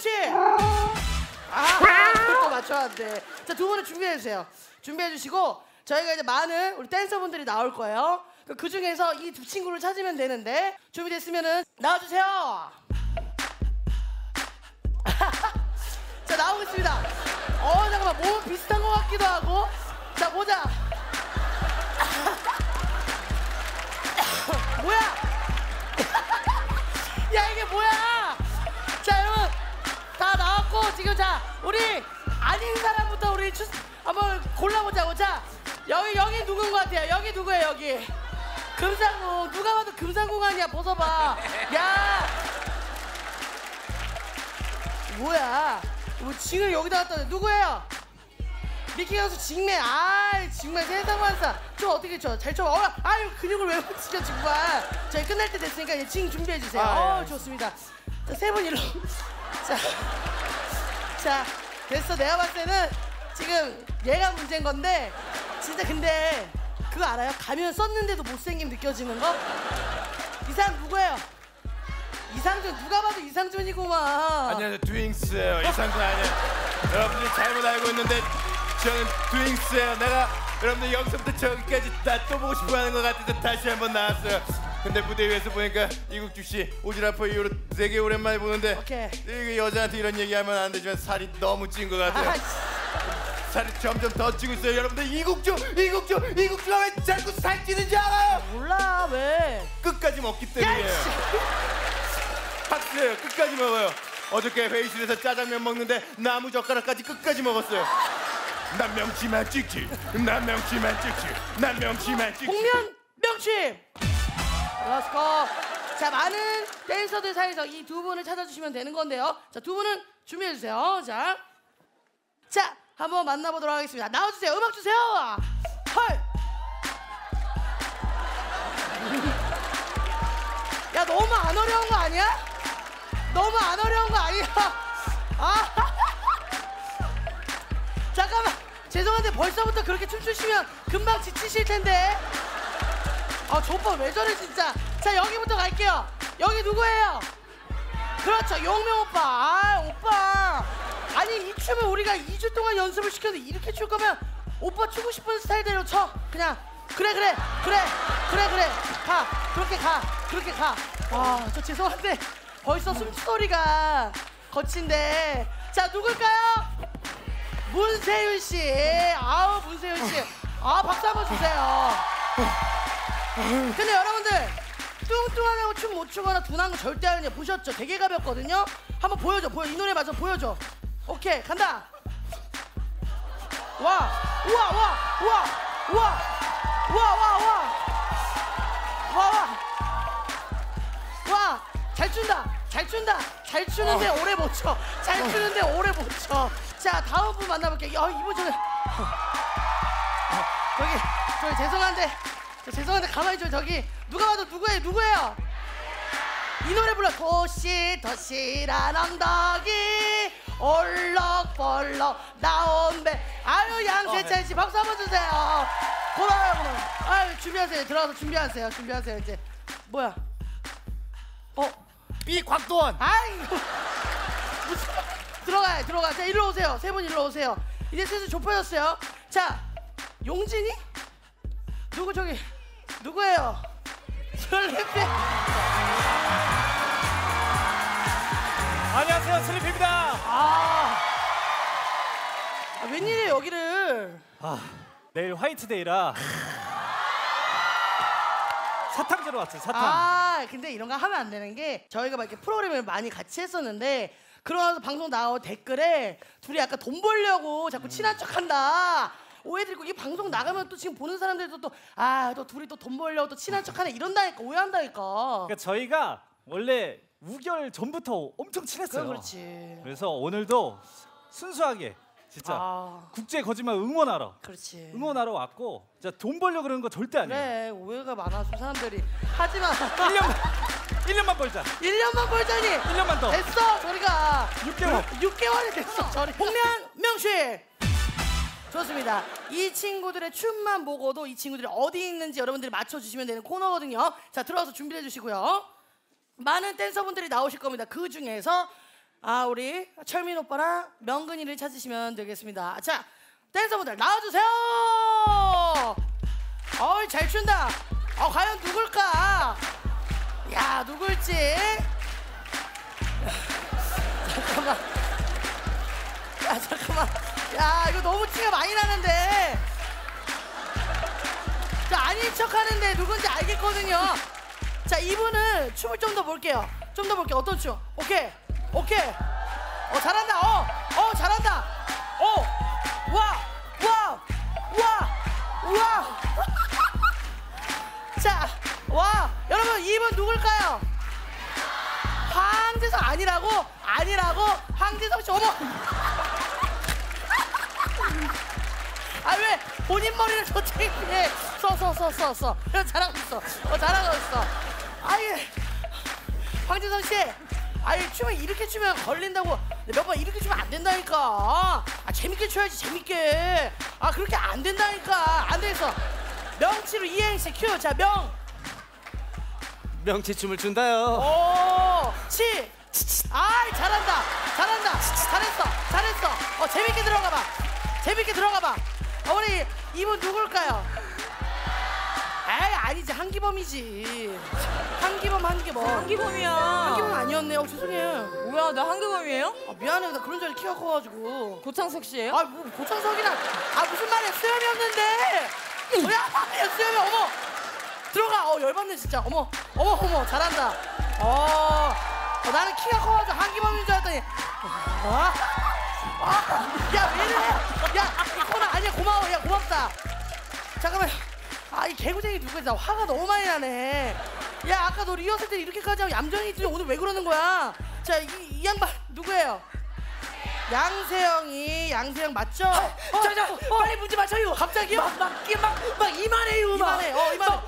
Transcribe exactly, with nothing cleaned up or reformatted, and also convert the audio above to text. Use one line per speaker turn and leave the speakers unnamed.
명씨! 아, 또 맞춰야 돼. 자, 두 분은 준비해주세요. 준비해주시고 저희가 이제 많은 우리 댄서분들이 나올 거예요. 그 중에서 이 두 친구를 찾으면 되는데 준비됐으면은 나와주세요. 자, 나오겠습니다. 어, 잠깐만, 몸은 비슷한 것 같기도 하고. 자, 보자. 뭐야? 야, 이게 뭐야? 자, 여러분 다 나왔고 지금 자, 우리 아닌 사람부터 우리 추, 한번 골라보자고. 자, 여기 여기 누군 것 같아요? 여기 누구예요? 여기 금상궁. 누가 봐도 금상궁 아니야? 벗어봐. 야, 뭐야? 뭐 징을 여기다 갖다 대. 누구예요? 미키 가수 징맨. 아, 정말 세상 만사. 좀 어떻게 쳐? 잘 쳐. 어, 아유, 근육을 왜 붙이죠 정말. 저희 끝날 때 됐으니까 이제 징 준비해 주세요. 아, 어, 예. 좋습니다. 자, 세 분 일로. 자, 자, 됐어. 내가 봤을 때는 지금 얘가 문제인 건데, 진짜 근데 그거 알아요? 가면 썼는데도 못생김 느껴지는 거? 이 사람 누구예요? 이상준. 누가 봐도 이상준이구만.
안녕하세요, 듀잉스예요. 이상준 아니에요. 여러분들이 잘못 알고 있는데 저는 듀잉스예요. 내가 여러분들 여기서부터 저기까지 다 또 보고 싶어하는 것 같아서 다시 한번 나왔어요. 근데 무대 위에서 보니까 이국주 씨 오지라퍼 이후로 되게 오랜만에 보는데,
오케이.
이게 여자한테 이런 얘기하면 안 되지만 살이 너무 찐 것 같아요.
아,
살이 점점 더 찌고 있어요. 여러분들 이국주, 이국주, 이국주가 왜 자꾸 살찌는지 알아요?
몰라. 왜?
끝까지 먹기 때문이에요. 박수예요. 끝까지 먹어요. 어저께 회의실에서 짜장면 먹는데 나무 젓가락까지 끝까지 먹었어요. 난 명치만 찍지. 난 명치만 찍지. 난 명치만 찍지.
복면 명치. 렛츠고. 자, 많은 댄서들 사이에서 이 두 분을 찾아주시면 되는 건데요. 자, 두 분은 준비해 주세요. 자, 자, 한번 만나보도록 하겠습니다. 나와주세요. 음악 주세요. 헐. 야, 너무 안 어려운 거 아니야? 너무 안 어려운 거 아니야? 아, 잠깐만. 죄송한데 벌써부터 그렇게 춤추시면 금방 지치실 텐데. 아, 저 오빠 왜 저래 진짜. 자, 여기부터 갈게요. 여기 누구예요? 그렇죠, 용명 오빠. 아, 오빠. 아니, 이 춤을 우리가 이 주 동안 연습을 시켜도 이렇게 출 거면 오빠 추고 싶은 스타일대로 쳐. 그냥 그래 그래 그래 그래 그래 가. 그렇게 가. 그렇게 가. 아, 저 죄송한데 벌써 숨소리가 거친데. 자, 누굴까요? 문세윤 씨. 아우, 문세윤 씨. 아, 박수 한번 주세요. 근데 여러분들 뚱뚱하다고 춤 못 추거나 둔한 거 절대 아니에요. 보셨죠? 되게 가볍거든요. 한번 보여줘. 보여. 이 노래 맞아. 보여줘. 오케이, 간다. 와, 우와, 와, 우와, 우와, 우와, 와, 와, 와, 와, 와, 잘 춘다. 잘 춘다. 잘 추는데 오래 못 춰. 잘 추는데 오래 못 춰. 자, 다음 분 만나볼게요. 어, 이분 저는 저기, 저기 죄송한데, 저 죄송한데 가만히 좀. 저기 누가 봐도 누구예요? 누구예요? 이 노래 불러. 도시 도시란 언덕이 올럭벌럭 나온 배. 아유, 양세찬 씨 박수 한번 주세요. 고마워요, 고마워요. 아유, 준비하세요. 들어가서 준비하세요. 준비하세요. 이제 뭐야? 어?
비 곽도원.
아이고, 무슨 들어가요. 들어가. 자, 일로 오세요. 세 분 일로 오세요. 이제 슬슬 좁혀졌어요. 자, 용진이? 누구 저기 누구예요? 슬리피.
안녕하세요, 슬리피입니다.
아, 아, 웬일이에요 여기를?
아, 내일 화이트데이라 사탕 주러 왔어요. 사탕.
아, 근데 이런 거 하면 안 되는 게, 저희가 막 이렇게 프로그램을 많이 같이 했었는데 그러면서 방송 나오 댓글에 둘이 약간 돈 벌려고 자꾸 친한 척한다 오해드리고, 이 방송 나가면 또 지금 보는 사람들도 또 아, 또 둘이 또 돈 벌려고 또 친한 척하네 이런다니까, 오해한다니까.
그러니까 저희가 원래 우결 전부터 엄청 친했어요.
그렇지.
그래서 오늘도 순수하게 진짜
아,
국제 거짓말 응원하러
그렇지.
응원하러 왔고, 진짜 돈 벌려 그러는 거 절대 아니에요.
그래, 오해가 많아서 사람들이. 하지만
일 년만 일 년만 벌자.
일 년만 벌자니.
일 년만 더.
됐어, 저리가.
육 개월.
육 개월이 됐어, 저리. 복면 명씨. 좋습니다. 이 친구들의 춤만 보고도 이 친구들이 어디 있는지 여러분들이 맞춰주시면 되는 코너거든요. 자, 들어와서 준비해 주시고요. 많은 댄서분들이 나오실 겁니다. 그 중에서 아 우리 철민 오빠랑 명근이를 찾으시면 되겠습니다. 자 댄서분들 나와주세요. 어이 잘 춘다. 어 과연 누굴까? 야 누굴지? 잠깐만. 야 잠깐만. 야 이거 너무 티가 많이 나는데. 자 아닌 척하는데 누군지 알겠거든요. 자 이분은 춤을 좀 더 볼게요. 좀 더 볼게요. 어떤 춤? 오케이 오케이. 어 잘한다. 어 어 잘한다. 어와와와와 자 와 여러분 이분 누굴까요? 황재성 아니라고? 아니라고? 황재성 씨 어머. 아 왜 본인 머리를 저쪽에 써써써써 써. 잘하고 있어. 어 잘하고 있어. 아예 황재성 씨. 아니 춤을 이렇게 추면 걸린다고 몇 번 이렇게 추면 안 된다니까. 아 재밌게 춰야지 재밌게. 아 그렇게 안 된다니까. 안 되겠어. 명치로 이행시 큐. 자 명.
명치춤을 춘다요.
오 치. 아이 잘한다. 잘한다. 잘했어. 잘했어. 어 재밌게 들어가봐. 재밌게 들어가봐. 어, 우리 이분 누굴까요? 에이 아니지 한기범이지. 한기범 한기범.
한기범이야.
한기범 아니었네. 어 죄송해요.
뭐야, 나 한기범이에요?
아, 미안해. 나 그런 줄 알고 키가 커가지고.
고창석 씨예요?
아 뭐 고창석이랑 아 무슨 말이야. 수염이었는데. 어, 야, 야 수염이 어머. 들어가. 어 열받네 진짜. 어머 어머 어머 잘한다. 어, 어 나는 키가 커가지고 한기범인 줄 알았더니. 아, 아, 야 왜 이래? 야 이 코너 아니야. 고마워. 야 고맙다. 잠깐만. 아 이 개구쟁이 누구야? 나 화가 너무 많이 나네. 야 아까 너 리허설 때 이렇게까지 하고 얌전히 있더니 오늘 왜 그러는 거야? 자 이 이 양반 누구예요? 양세형이. 양세형 맞죠?
어, 저, 저, 빨리 문제 맞춰요.
갑자기요?
막, 막, 막, 막 이만해요. 막.
이만해. 어 이만해.